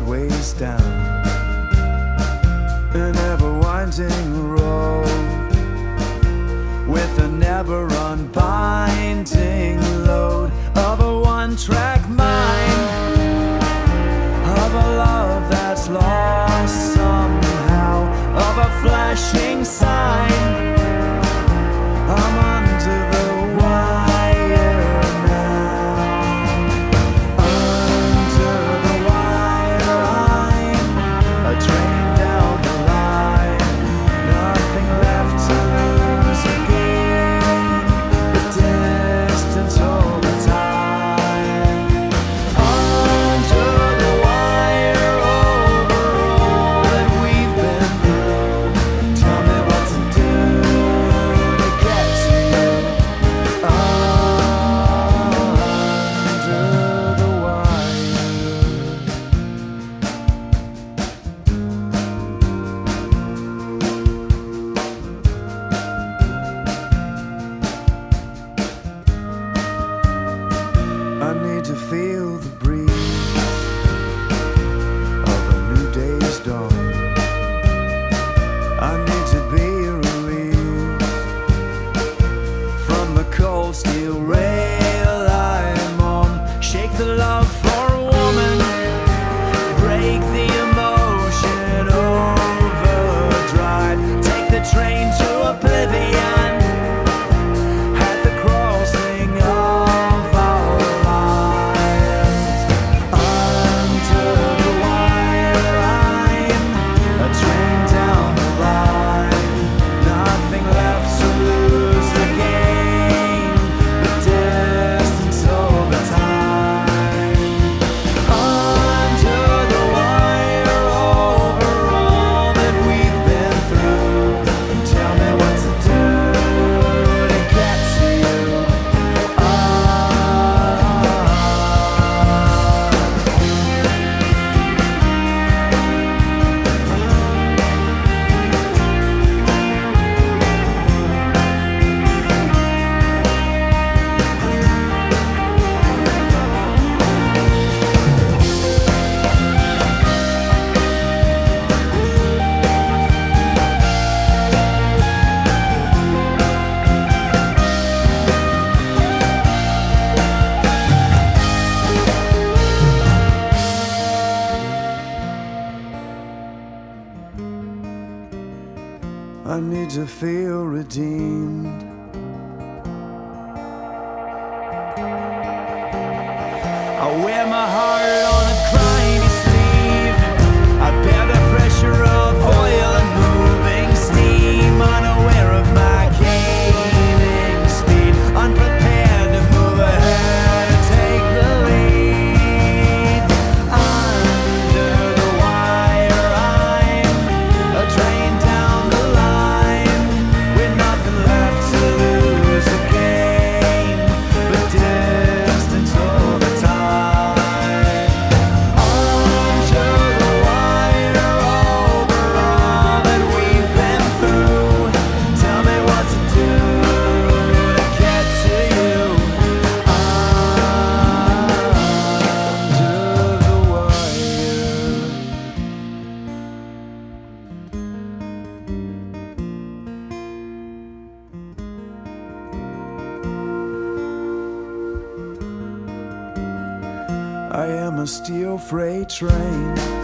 sideways down an ever-winding road with a never-unbinding load of a one-track mind, of a love that's lost somehow, of a flashing sign. I'm under the wire now. Under the wire, I'm a train down the line. Nothing left to lose again, the distance over time. Under the wire, over all that we've been through. Tell me what to do to get to you. Under the wire. I need to feel the breeze of a new day's dawn. I need to be released from the cold steel rail I'm on. Shake the love for a woman, break the emotion, overdrive. Take the train to oblivion at the crossing of our lives. Under the wire, I'm a train down the line. Nothing left to lose again, the distance over time. Under the wire, over all that we've been through. Tell me what to do to get to you. I need to feel redeemed. I wear my heart on a grimy sleeve. I bear the pressure of oil and moving steam, unaware of my gaining speed, unprepared to move ahead and take the lead. Under the wire, I'm a train down the line, with nothing left to lose again, but distance over time. Under the wire, over all that we've been through. Tell me what to do to get to you. Under the wire. I am a steel freight train